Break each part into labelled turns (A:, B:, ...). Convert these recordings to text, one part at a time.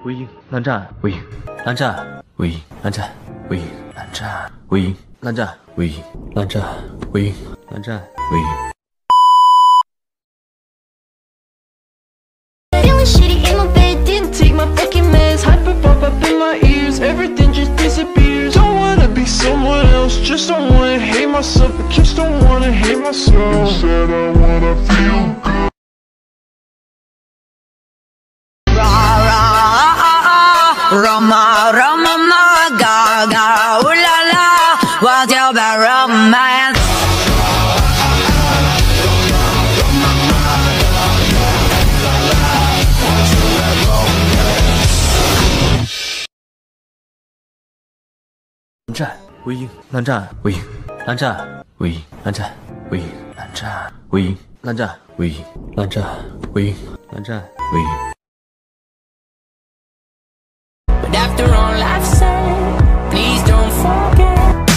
A: 魏婴，蓝湛，魏婴，蓝湛，魏婴，蓝湛，魏婴，蓝湛，魏婴，蓝湛，魏婴，蓝湛，魏婴，蓝湛，魏婴。
B: Feeling shitty in my bed, didn't take my fucking meds. Hyper pop up in my ears, everything just disappears. Don't wanna be someone else, just don't wanna hate myself. I just don't wanna hate myself. Said I wanna feel good.
C: Roma, Roma, ma, ga, ga, ooh la la, what's your bad romance?
A: 蓝湛，魏婴，蓝湛，魏婴，蓝湛，魏婴，蓝湛，魏婴，蓝湛，魏婴，蓝湛，魏婴，蓝湛，魏婴，蓝湛，魏婴。
C: But after all I've said, please don't forget.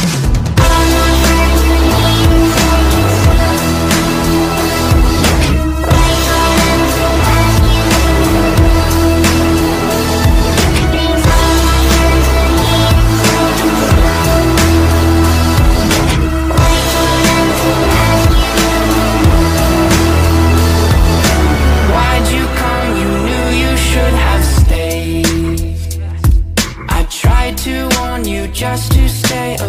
C: Why'd you come? You knew you should have stayed. Tried to warn you just to stay